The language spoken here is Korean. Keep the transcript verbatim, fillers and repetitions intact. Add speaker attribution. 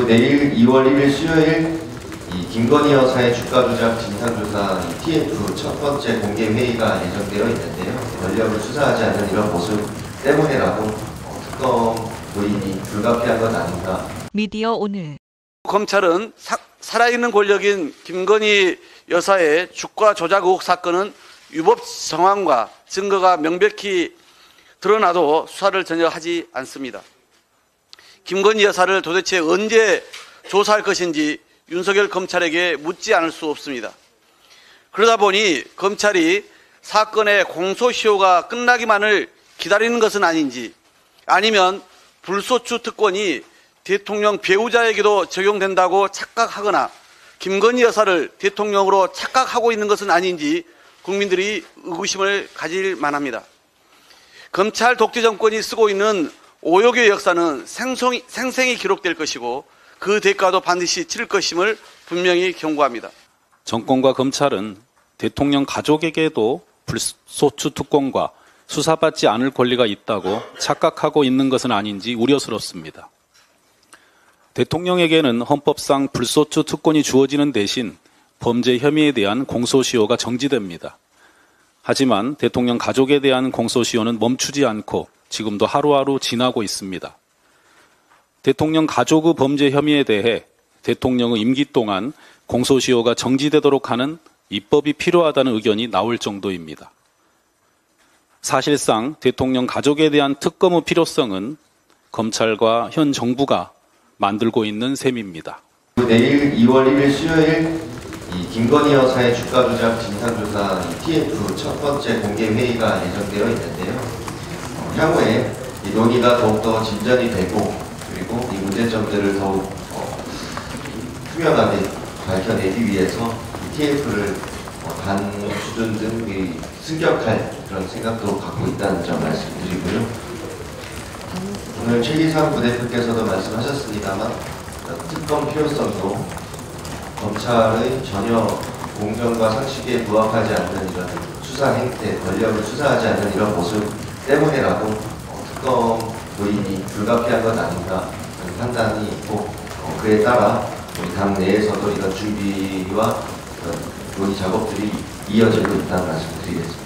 Speaker 1: 내일 이월 일일 수요일 이 김건희 여사의 주가 조작 진상조사 티에프 첫 번째 공개 회의가 예정되어 있는데요. 권력을 수사하지 않는 이런 모습 때문에라도 특검 도입이 불가피한 것 아닌가.
Speaker 2: 미디어 오늘
Speaker 3: 검찰은 사, 살아있는 권력인 김건희 여사의 주가 조작 의혹 사건은 위법 정황과 증거가 명백히 드러나도 수사를 전혀 하지 않습니다. 김건희 여사를 도대체 언제 조사할 것인지 윤석열 검찰에게 묻지 않을 수 없습니다. 그러다 보니 검찰이 사건의 공소시효가 끝나기만을 기다리는 것은 아닌지, 아니면 불소추 특권이 대통령 배우자에게도 적용된다고 착각하거나 김건희 여사를 대통령으로 착각하고 있는 것은 아닌지 국민들이 의구심을 가질 만합니다. 검찰 독재 정권이 쓰고 있는 오욕의 역사는 생성이, 생생히 기록될 것이고 그 대가도 반드시 치를 것임을 분명히 경고합니다.
Speaker 4: 정권과 검찰은 대통령 가족에게도 불소추 특권과 수사받지 않을 권리가 있다고 착각하고 있는 것은 아닌지 우려스럽습니다. 대통령에게는 헌법상 불소추 특권이 주어지는 대신 범죄 혐의에 대한 공소시효가 정지됩니다. 하지만 대통령 가족에 대한 공소시효는 멈추지 않고 지금도 하루하루 지나고 있습니다. 대통령 가족의 범죄 혐의에 대해 대통령의 임기 동안 공소시효가 정지되도록 하는 입법이 필요하다는 의견이 나올 정도입니다. 사실상 대통령 가족에 대한 특검의 필요성은 검찰과 현 정부가 만들고 있는 셈입니다.
Speaker 1: 내일 이월 일일 수요일 이 김건희 여사의 주가 조작 진상조사 티에프 첫 번째 공개 회의가 예정되어 있는데요. 어, 향후에 이 논의가 더욱더 진전이 되고 그리고 이 문제점들을 더욱 어, 투명하게 밝혀내기 위해서 이 티에프를 어, 반 수준 등 이 승격할 그런 생각도 갖고 있다는 점 말씀드리고요. 오늘 최기상 부대표께서도 말씀하셨습니다만 특검 필요성도 검찰의 전혀 공정과 상식에 부합하지 않는 이런 수사 행태, 권력을 수사하지 않는 이런 모습 때문에라도 특검 도입이 불가피한 것 아닌가 하는 판단이 있고 그에 따라 우리 당 내에서도 이런 준비와 논의 작업들이 이어지고 있다는 말씀을 드리겠습니다.